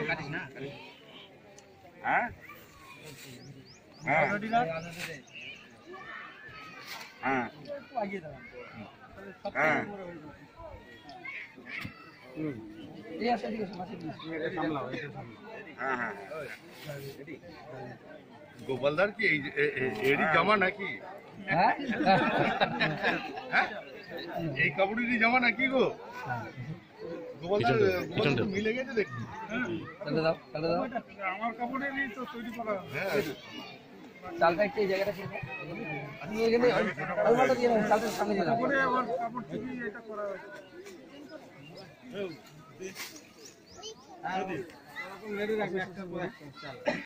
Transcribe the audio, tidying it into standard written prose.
হ্যাঁ হ্যাঁ হ্যাঁ হ্যাঁ গোপালদার কি এরই জামা নাকি? এই কাপড়েরই জামা নাকি গো? গোপালদার মিলে গেছে দেখি। আমার কাপড়েরই তো তৈরি করা। চালটা একটু এই জায়গাটা ছিল আপনি এখানে আলমারিটা দিয়ে রাখুন চালটার সামনে দিয়ে রাখুন কাপড়ে আমার কাপড় থেকেই এটা করা হয়েছে। হ্যাঁ মেরে রাখবে একটা পর একটা চাল।